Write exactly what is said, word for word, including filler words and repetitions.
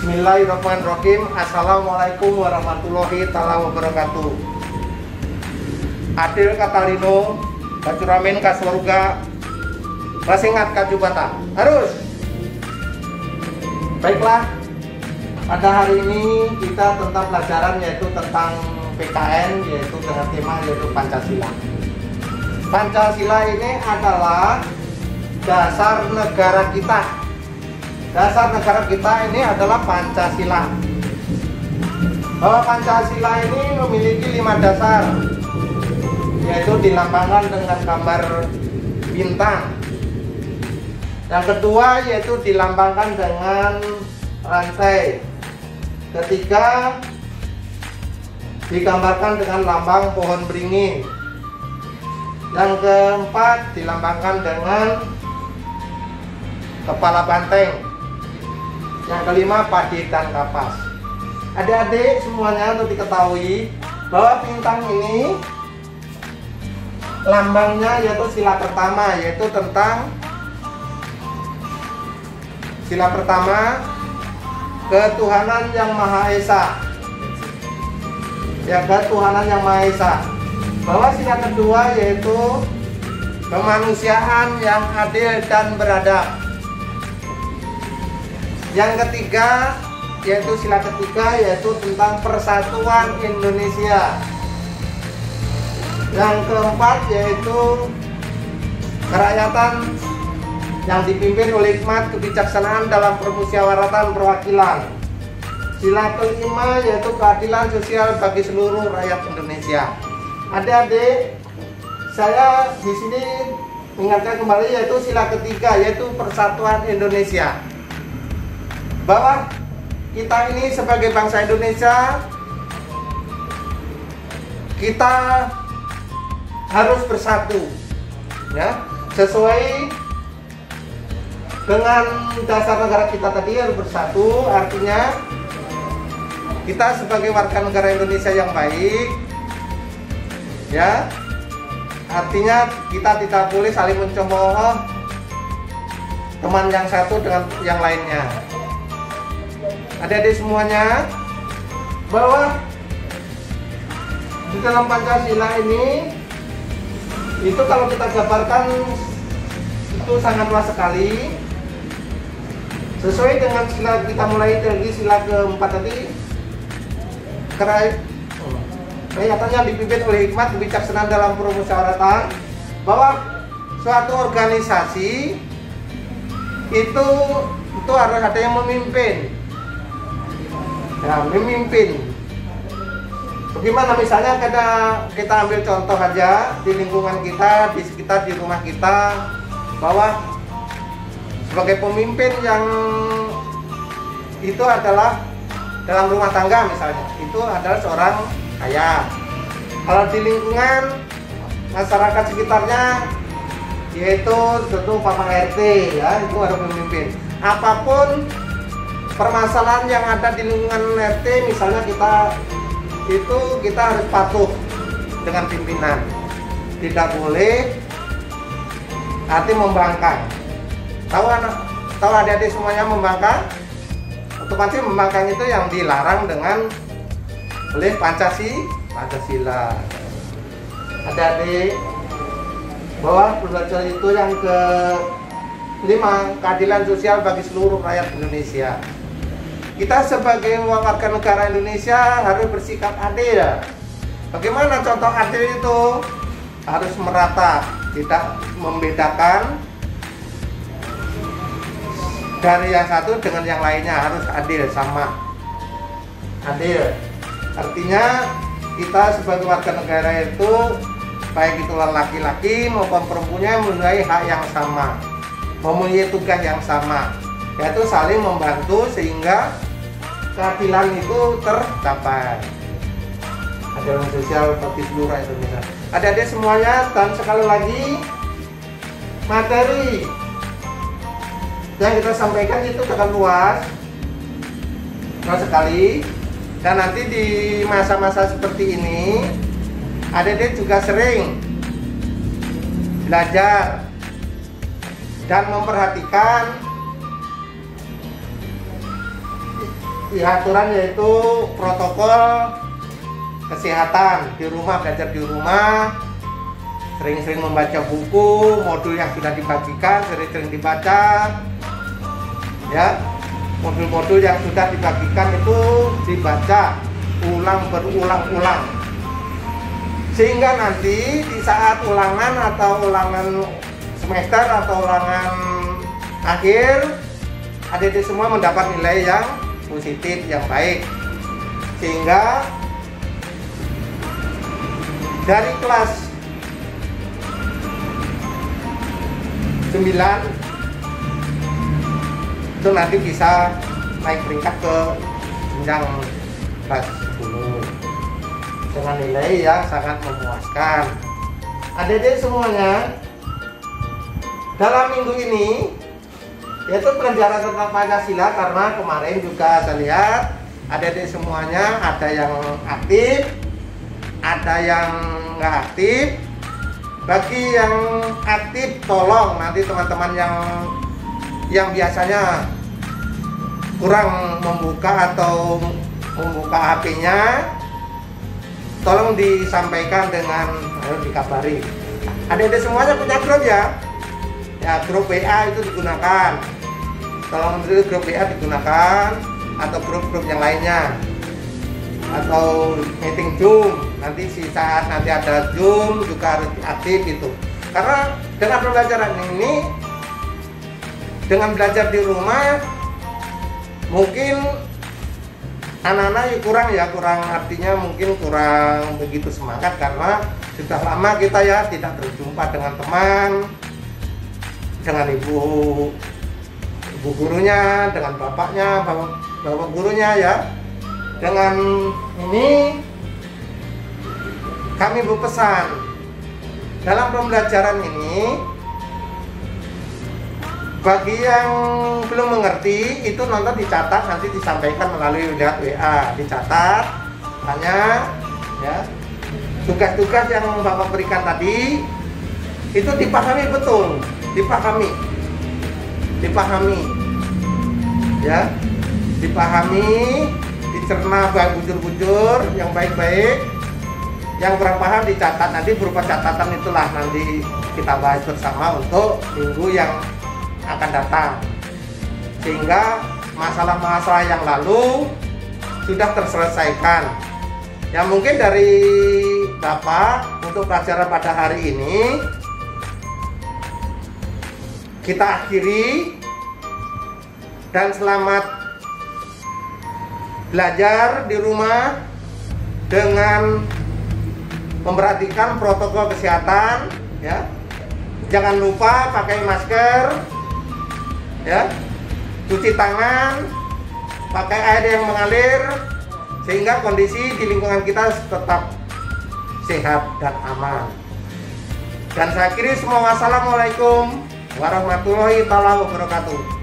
Bismillahirrahmanirrahim. Assalamualaikum warahmatullahi wabarakatuh. Adil katalino, kacuramin kasurga, masingat kajubata. Harus. Baiklah, pada hari ini kita tentang pelajaran yaitu tentang P K N, yaitu dengan tema yaitu Pancasila. Pancasila ini adalah dasar negara kita. Dasar negara kita ini adalah Pancasila. Bahwa Pancasila ini memiliki lima dasar, yaitu dilambangkan dengan gambar bintang. Yang kedua yaitu dilambangkan dengan rantai. Ketiga digambarkan dengan lambang pohon beringin. Yang keempat dilambangkan dengan kepala banteng. Yang kelima padi dan kapas. Adik-adik semuanya untuk diketahui bahwa bintang ini lambangnya yaitu sila pertama, yaitu tentang sila pertama ketuhanan yang Maha Esa. Ya, ketuhanan yang Maha Esa. Bahwa sila kedua yaitu kemanusiaan yang adil dan beradab. Yang ketiga yaitu sila ketiga yaitu tentang persatuan Indonesia. Yang keempat yaitu kerakyatan yang dipimpin oleh hikmat kebijaksanaan dalam permusyawaratan perwakilan. Sila kelima yaitu keadilan sosial bagi seluruh rakyat Indonesia. Adik-adik, saya di sini mengingatkan kembali yaitu sila ketiga yaitu persatuan Indonesia. Bahwa kita ini sebagai bangsa Indonesia, kita harus bersatu, ya, sesuai dengan dasar negara kita tadi harus bersatu. Artinya kita sebagai warga negara Indonesia yang baik, ya, artinya kita tidak boleh saling mencemooh teman yang satu dengan yang lainnya. Adik-adik semuanya, bahwa di dalam Pancasila ini itu kalau kita jabarkan itu sangat luas sekali. Sesuai dengan sila kita mulai dari sila keempat tadi, kerakyatan dipimpin oleh hikmat kebijaksanaan dalam permusyawaratan, bahwa suatu organisasi itu itu harus ada yang memimpin. Ya, memimpin. Bagaimana misalnya kita kita ambil contoh aja di lingkungan kita, di sekitar di rumah kita, bahwa sebagai pemimpin yang itu adalah dalam rumah tangga misalnya, itu adalah seorang ayah. Kalau di lingkungan masyarakat sekitarnya yaitu tentu Papa R T, ya, itu harus memimpin. Apapun permasalahan yang ada di lingkungan R T, misalnya kita itu kita harus patuh dengan pimpinan, tidak boleh hati membangkang. Tahu anak, tahu adik-adik semuanya membangkang? Otomatis membangkang itu yang dilarang dengan oleh Pancasila. Pancasila. Adik-adik, bahwa belajar itu yang ke lima, keadilan sosial bagi seluruh rakyat Indonesia. Kita sebagai warga negara Indonesia harus bersikap adil. Bagaimana contoh adil itu? Harus merata, tidak membedakan dari yang satu dengan yang lainnya, harus adil, sama. Adil. Artinya kita sebagai warga negara itu baik itu laki-laki maupun perempuannya mempunyai hak yang sama, mempunyai tugas yang sama, yaitu saling membantu sehingga keadilan itu tercapai. Keadilan sosial bagi seluruh Indonesia. Adik-adik semuanya, dan sekali lagi materi yang kita sampaikan itu sangat luas, luas sekali. Dan nanti di masa-masa seperti ini, adik-adik juga sering belajar dan memperhatikan ya aturan yaitu protokol kesehatan di rumah, belajar di rumah, sering-sering membaca buku, modul yang sudah dibagikan sering-sering dibaca, ya, modul-modul yang sudah dibagikan itu dibaca ulang berulang-ulang, sehingga nanti di saat ulangan atau ulangan semester atau ulangan akhir, adik-adik semua mendapat nilai yang positif, yang baik, sehingga dari kelas sembilan itu nanti bisa naik peringkat ke jenjang kelas sepuluh dengan nilai yang sangat memuaskan. Adik-adik semuanya, dalam minggu ini yaitu pelajaran tentang Pancasila, karena kemarin juga saya lihat adik-adik semuanya ada yang aktif, ada yang nggak aktif. Bagi yang aktif, tolong nanti teman-teman yang yang biasanya kurang membuka atau membuka H P-nya, tolong disampaikan dengan ayo dikabari. Adik-adik semuanya punya grup ya, ya grup W A itu digunakan. Tolong itu grup W A digunakan, atau grup-grup yang lainnya, atau meeting Zoom. Nanti si saat nanti ada Zoom juga harus aktif gitu. Karena dengan pembelajaran ini, dengan belajar di rumah, mungkin anak-anak ya kurang ya kurang artinya mungkin kurang begitu semangat, karena sudah lama kita ya tidak berjumpa dengan teman, dengan ibu ibu gurunya, dengan bapaknya, bapak, bapak gurunya ya. Dengan ini kami berpesan, dalam pembelajaran ini bagi yang belum mengerti itu nonton dicatat, nanti disampaikan melalui lewat W A, dicatat hanya ya tugas-tugas yang Bapak berikan tadi itu dipahami betul, dipahami dipahami ya dipahami, dicerna baik bujur-bujur yang baik-baik. Yang kurang paham dicatat, nanti berupa catatan itulah nanti kita bahas bersama untuk minggu yang akan datang, sehingga masalah-masalah yang lalu sudah terselesaikan. Ya mungkin dari Bapak untuk pelajaran pada hari ini kita akhiri, dan selamat belajar di rumah dengan memperhatikan protokol kesehatan ya. Jangan lupa pakai masker ya, cuci tangan, pakai air yang mengalir, sehingga kondisi di lingkungan kita tetap sehat dan aman. Dan saya akhiri semua, wassalamualaikum warahmatullahi wabarakatuh.